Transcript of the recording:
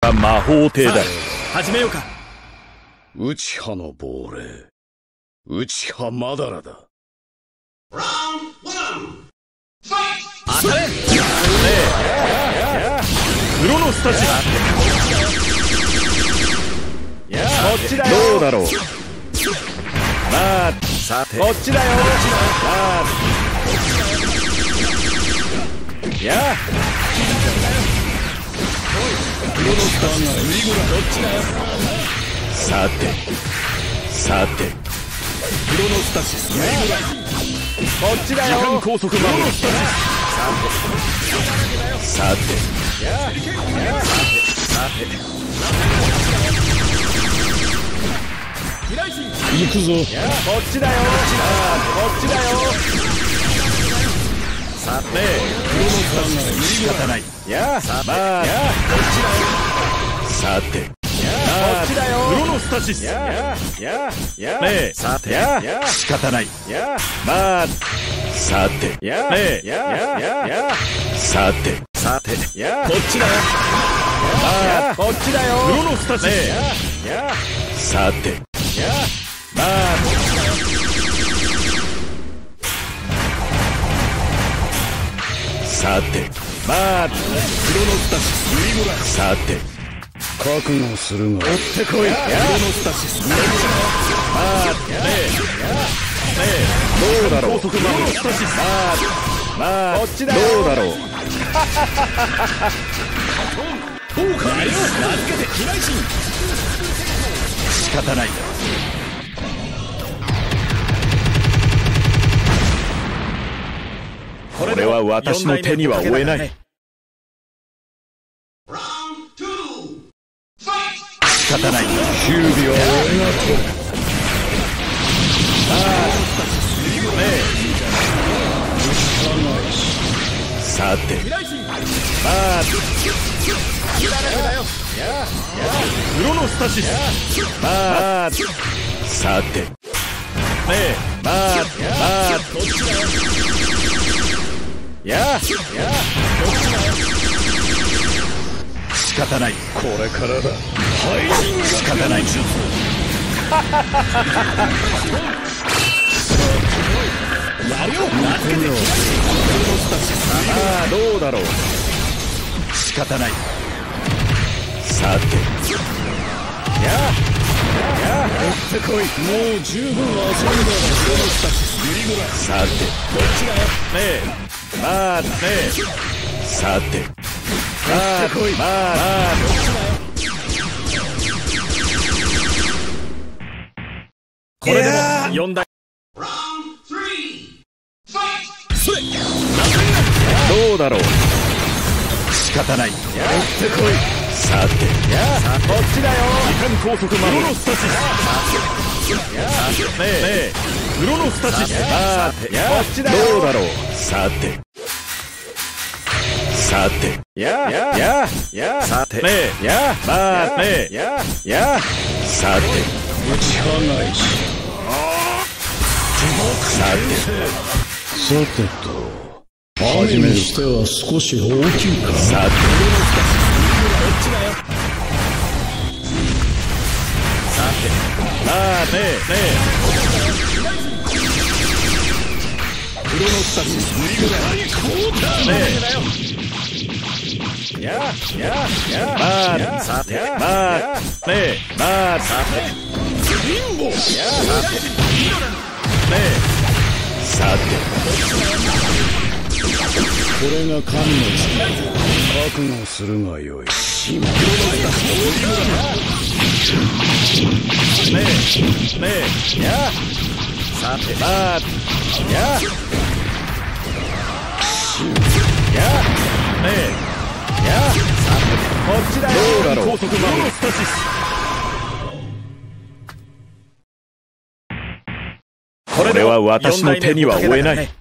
が魔法帝だ。 始めようか。 内派の亡霊、内派マダラだ。 当たれ。 クロノスタシス。こっちだよ。どうだろう。まあさてこっちだよ。やあクロノスタシス、見事どっちだよ。 さてさてクロノスタシス、 こっちだよ。時間拘束魔法。さて行くぞ。 こっちだよ。こっちだよ。さてクロノスタシス、 仕方ない。やあまあさてこっちだよ。クロノスタシス。ねえさて仕方ない。まあさてねえさてこっちだよ。まあこっちだよ。クロノスタシス。さてまあさてまあクロノスタシス。さて覚悟するが。 追ってこい。クロノスタシス。まあどうだろう。クロノスタシス。まあこっちだよ。どうだろう。 どうかやるよ。名付けて飛来神。 仕方ない。これは私の手には負えない。仕方ない。 九尾は俺が取る。 さてまあクロノスタシス。まあさてねえまあ仕方ない。 これからだ。 仕方ない。 やるよ。名付けて飛来神。 まあどうだろう。仕方ない。さて追ってこい。もう十分遊んだ。クロノスタシス。 さてこっちだよ。 ねえまあねえさてまあまあこれでも4台。どうだろう。仕方ない。追ってこい。さてこっちだよ。時間拘束魔法。クロノスタシス。ねえクロノスタシス。こっちだよ。どうだろう。さてさてさてねえまあねえさて内派返し。さてと雨にしては少し大きいか。 さてまあねクロノスタシス。 まあさてまあねえまあさてリンボ。 さてこれが神の力。覚悟するがよい。 さてまあこっちだよ。どうだろう。高速魔法スタシス。これは私の手には負えない。